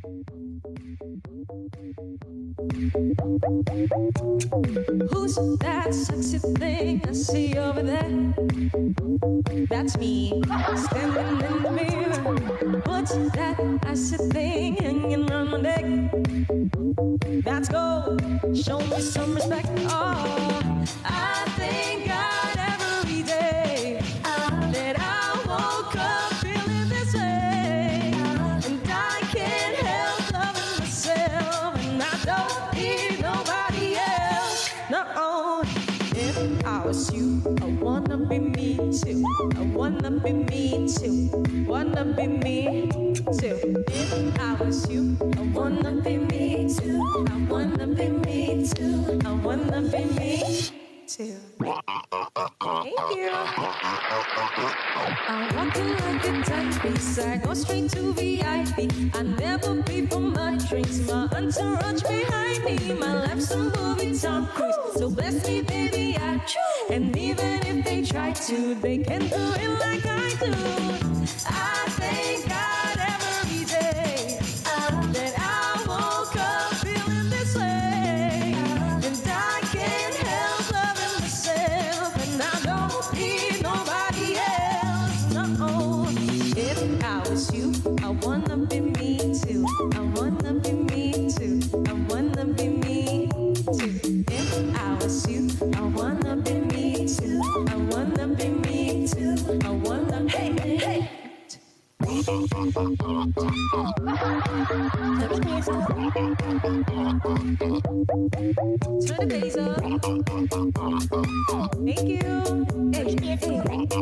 Who's that sexy thing I see over there? That's me, standing in the mirror. What's that icy thing hanging around my neck? That's gold, show me some respect. Oh, I thank God every day that I woke up feeling this way. And I can't help loving myself, and I don't need nobody else. No, if I was you, I wanna be me too. I wanna be me too. Wanna be me too. If I was you, I wanna be me too. I wanna be me too. I wanna be me too. Thank you. I'm walking like a timepiece. I go straight to VIP. I never pay for my drinks. My entourage behind me. My life's a movie, Tom Cruise. So bless me, baby, I choose. And even if they try to, they can't do it like I do. I thank God every day that I woke up feeling this way. And I can't help loving myself, and I don't need nobody else. No, if I was you, I wanna be me too. I wanna be me too. I wanna be me too. If I was you, I wanna be me too. I wanna be me too. I wanna be me too. Turn the bass up. Thank you. Hey, hey.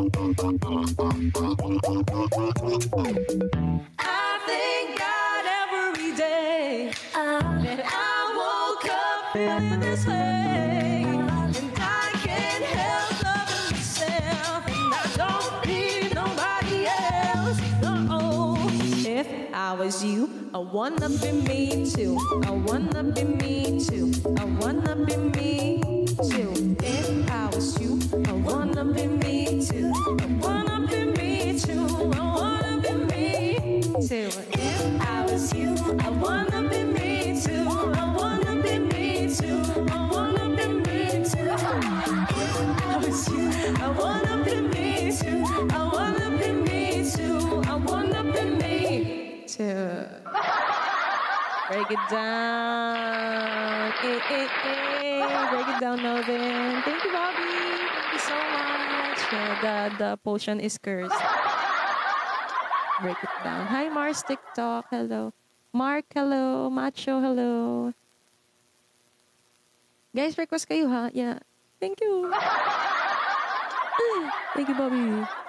I thank God every day that I woke up feeling this way. And I can't help loving myself, and I don't need nobody else. No, if I was you, I wanna be me too. I wanna be me too. I wanna be me too. If I was you, I wanna be me too. I wanna be me too. I wanna be me too. If I was you, I wanna be me too. I wanna be me too. I wanna be me too. If I was you, I wanna be me too. I wanna be me too. I wanna be me too. Break it down. Break it down, Melvin. Thank you, Bobby. Thank you so much. Yeah, the potion is cursed. Break it down. Hi, Mars TikTok. Hello. Mark, hello. Macho, hello. Guys, request kayo, ha? Yeah. Thank you. Thank you, Bobby.